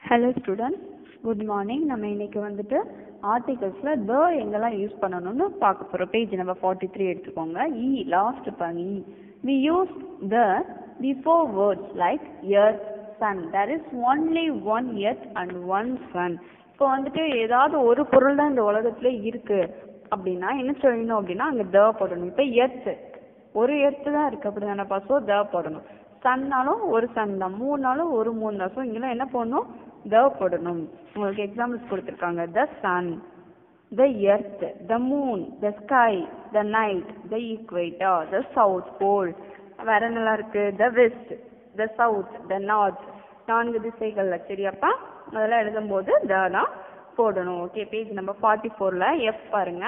Hello students, good morning. நம்ம இன்னைக்கு வந்துட்டு ஆர்டிகல்ஸ்ல the எங்கெல்லாம் யூஸ் பண்ணணும்னு பார்க்க போறோம். பேஜ் நம்பர் 43 எடுத்துக்கோங்க. லாஸ்ட் பாருங்க. We use the before words like earth, sun. There is only one earth and one sun. இப்போ வந்துட்டு ஏதாவது ஒரு பொருள் தான் இந்த உலகத்துல இருக்கு அப்படின்னா என்ன சொல்லணும் அப்படின்னா அங்க the போடணும். இப்போ எர்த் ஒரு எர்த் தான் இருக்கு அப்படிதானப்பா, ஸோ the போடணும். சன்னாலும் ஒரு சன் தான், மூணாலும் ஒரு மூணு தான். ஸோ இங்கெல்லாம் என்ன பண்ணணும், the போடணும். உங்களுக்கு எக்ஸாம்பிள்ஸ் கொடுத்துருக்காங்க. the sun, the earth, the moon, the sky, the night, the equator, the south pole. வேற என்னெல்லாம் இருக்கு, the west, the south, the north. 4 திசைகள்ல. சரியாப்பா, அதெல்லாம் எழுதும் போது the தான் போடணும். ஓகே, பேஜ் நம்பர் 44ல F பாருங்க.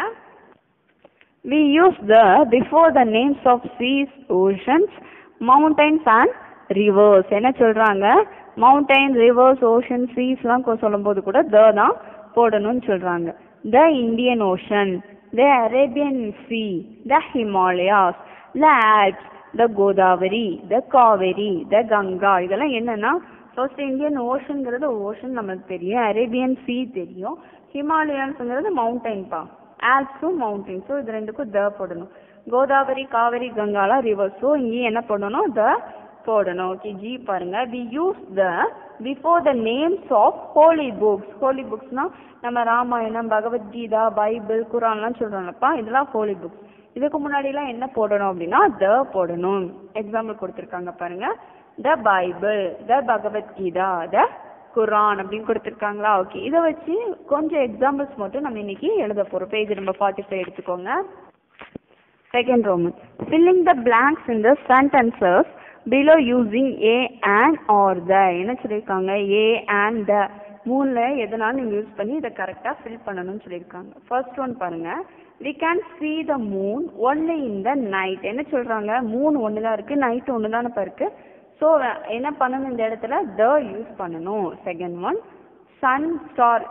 We use the before the names of seas, oceans, mountains and rivers. என்ன சொல்றாங்க, மவுண்டைன், ரிவர்ஸ், ஓஷன், சீஸ்லாம் சொல்லும் போது கூட the தான் போடணும்னு சொல்றாங்க. the Indian Ocean, the Arabian Sea, the Himalayas, the Alps, the Godavari, the Kaveri, the Ganga. இதெல்லாம் என்னன்னா, ஃபர்ஸ்ட் இந்தியன் ஓஷன்ங்கிறது ஓஷன் நமக்கு தெரியும், அரேபியன் சீ தெரியும், ஹிமாலயான்ஸ்ங்கிறது மவுண்டைன்பா, ஆல்ப்ஸும் மவுண்டைன். ஸோ இது ரெண்டுக்கும் த போடணும். கோதாவரி, காவேரி, கங்காலாம் ரிவர்ஸ். ஸோ இங்கேயும் என்ன பண்ணணும், த போடணும். ஓகே, ஜி பாருங்க. We use the before the names of holy books. Holy புக்ஸ்னா நம்ம ராமாயணம், பகவத்கீதா, பைபிள், குரான்லாம் சொல்றோம்லப்பா, இதெல்லாம் ஹோலி புக்ஸ். இதுக்கு முன்னாடிலாம் என்ன போடணும் அப்படின்னா த போடணும். எக்ஸாம்பிள் கொடுத்துருக்காங்க பாருங்க. த பைபிள், த பகவத்கீதா, த குரான் அப்படின்னு கொடுத்துருக்காங்களா. ஓகே, இதை வச்சு கொஞ்சம் எக்ஸாம்பிள்ஸ் மட்டும் நம்ம இன்னைக்கு எழுத போறோம். பேஜ் நம்பர் 45 எடுத்துக்கோங்க. Second roman. Filling the blanks in the sentences below using a, an or the. என்ன சொல்லியிருக்காங்க, a, and the மூணுல எதனாலும் நீங்க யூஸ் பண்ணி இதை கரெக்டா ஃபில் பண்ணணும்னு சொல்லியிருக்காங்க. ஃபர்ஸ்ட் ஒன் பாருங்க. We can see the moon only in the night. என்ன சொல்றாங்க, மூணு ஒன்று தான் இருக்கு, நைட் ஒன்று தானே இருக்கு. ஸோ என்ன பண்ணணும், இந்த இடத்துல the யூஸ் பண்ணணும். Second one, sun, star.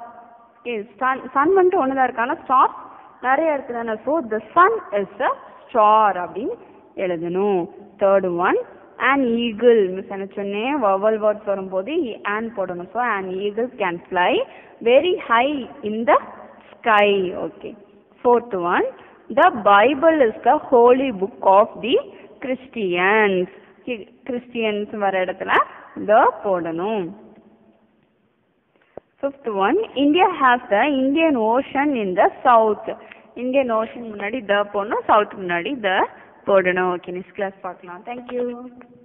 Sun வந்துட்டு ஒன்று தான் இருக்கு, ஆனால் ஸ்டார் நிறைய இருக்கு தானே. So the sun is a star அப்படின்னு எழுதணும். Third one, an eagle. Miss என்ன சொன்னேன், vowel words வரும்போது an போடணும். So an eagle can fly very high in the sky. Okay. fourth one, the Bible is the holy book of the Christians. Christians வர இடத்துல the போடணும். fifth one, India has the Indian Ocean in the south. Indian Ocean முன்னாடி the போடணும், சவுத் முன்னாடி the போடணும். Okay, next class பார்க்கலாம். Thank you.